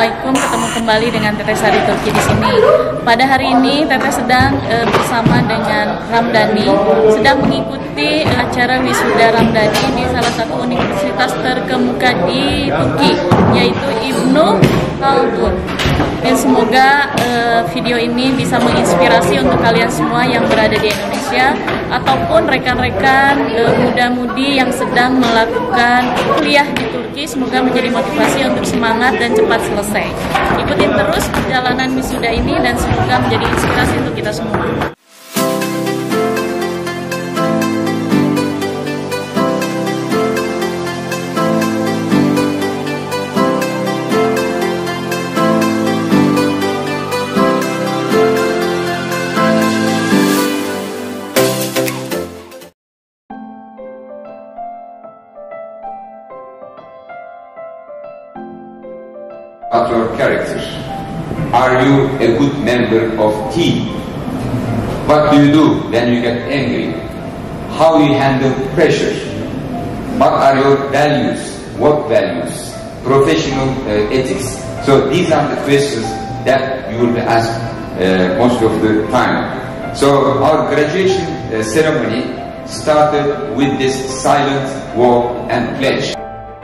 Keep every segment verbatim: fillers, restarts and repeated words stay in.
Assalamualaikum, ketemu kembali dengan Teteh Sari Turki di sini. Pada hari ini Teteh sedang e, bersama dengan Ramdhani sedang mengikuti acara wisuda Ramdhani di salah satu universitas terkemuka di Turki, yaitu Ibnu Khaldun. Dan semoga e, video ini bisa menginspirasi untuk kalian semua yang berada di Indonesia ataupun rekan-rekan e, muda-mudi yang sedang melakukan kuliah di Turki. Semoga menjadi motivasi untuk semangat dan cepat selesai. Ikutin terus perjalanan wisuda ini dan semoga menjadi inspirasi untuk kita semua. About your character. Are you a good member of team? What do you do when you get angry? How you handle pressure? What are your values? What values? Professional uh, ethics. So these are the questions that you will be asked uh, most of the time. So our graduation uh, ceremony started with this silent walk and pledge.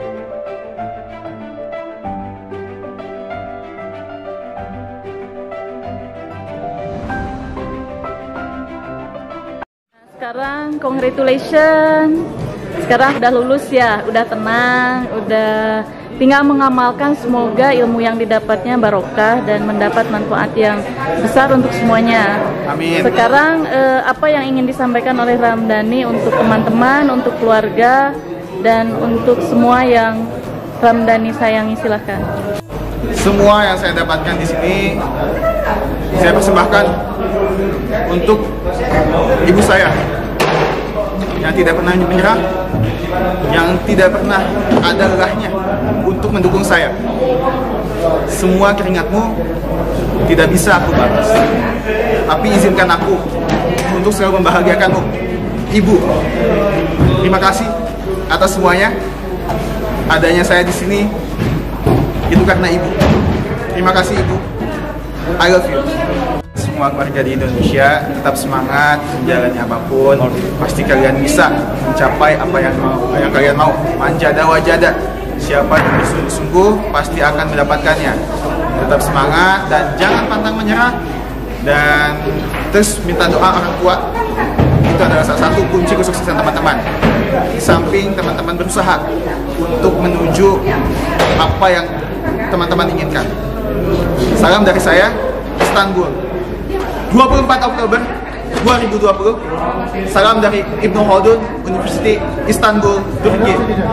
Sekarang congratulations, sekarang udah lulus ya, udah tenang, udah tinggal mengamalkan. Semoga ilmu yang didapatnya barokah dan mendapat manfaat yang besar untuk semuanya. Amin. Sekarang eh, apa yang ingin disampaikan oleh Ramdhani untuk teman-teman, untuk keluarga, dan untuk semua yang Ramdhani sayangi, silahkan. Semua yang saya dapatkan di sini saya persembahkan untuk ibu saya yang tidak pernah menyerah, yang tidak pernah ada lelahnya untuk mendukung saya. Semua keringatmu tidak bisa aku balas, tapi izinkan aku untuk selalu membahagiakanmu, Ibu. Terima kasih atas semuanya. Adanya saya di sini itu karena Ibu. Terima kasih, Ibu. I love you. Semua keluarga di Indonesia tetap semangat menjalani apapun. Pasti kalian bisa mencapai apa yang mau, yang kalian mau. Manja dawa jada. Siapa yang bersungguh-sungguh pasti akan mendapatkannya. Tetap semangat dan jangan pantang menyerah. Dan terus minta doa orang tua. Itu adalah salah satu kunci kesuksesan teman-teman. Di samping teman-teman berusaha untuk menuju apa yang teman-teman inginkan. Salam dari saya, Istanbul, dua puluh empat Oktober dua ribu dua puluh. Salam dari Ibnu Khaldun, University Istanbul, Turki.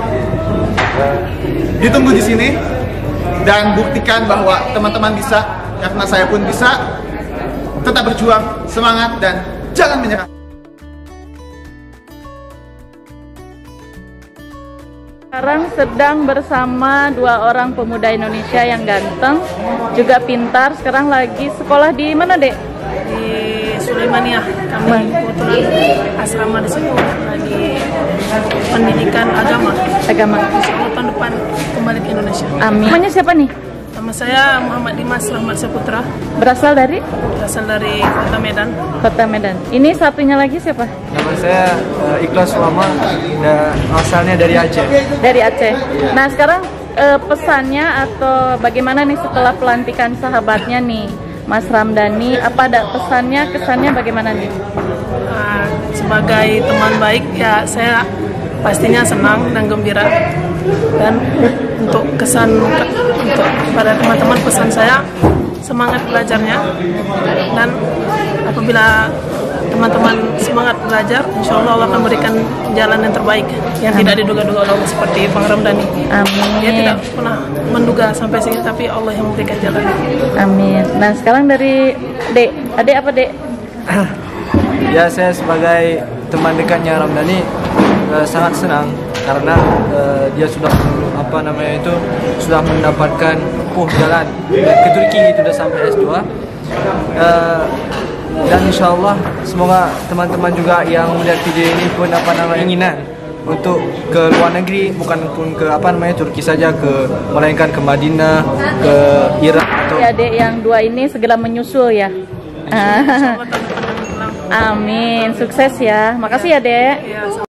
Ditunggu di sini dan buktikan bahwa teman-teman bisa, karena saya pun bisa. Tetap berjuang, semangat, dan jangan menyerah. Sekarang sedang bersama dua orang pemuda Indonesia yang ganteng, juga pintar. Sekarang lagi sekolah di mana, Dek? Di Sulaimaniyah. Kami kebetulan asrama di situ lagi pendidikan agama. Agama. Insyaallah tahun depan kembali ke Indonesia. Amin. Namanya siapa nih? Nama saya Muhammad Dimas Rahmat Saputra. Berasal dari? Berasal dari Kota Medan. Kota Medan. Ini satunya lagi siapa? Nama saya uh, Ikhlas Ulama, dan asalnya dari Aceh. Dari Aceh. Nah sekarang uh, pesannya atau bagaimana nih setelah pelantikan sahabatnya nih, Mas Ramdhani? Apa ada pesannya, kesannya bagaimana nih? Uh, sebagai teman baik ya saya pastinya senang dan gembira. Dan untuk kesan untuk pada teman-teman, pesan saya semangat belajarnya, dan apabila teman-teman semangat belajar, insya Allah Allah akan berikan jalan yang terbaik yang Amin. Tidak diduga-duga Allah, seperti Bang Ramdhani. Amin. Dia tidak pernah menduga sampai sini, tapi Allah yang memberikan jalan. Amin. Nah sekarang dari Dek, Adek apa Dek? Ya, saya sebagai teman dekatnya Ramdhani uh, sangat senang karena uh, dia sudah apa namanya itu sudah mendapatkan uh jalan ke Turki, itu sudah sampai S dua. Uh, dan insya Allah semoga teman-teman juga yang melihat video ini pun apa nama keinginan untuk ke luar negeri, bukan pun ke apa namanya Turki saja, ke melainkan ke Madinah, ke Irak atau Ya, Dek, yang dua ini segera menyusul ya. Amin, sukses ya. Makasih ya, Dek. Ya,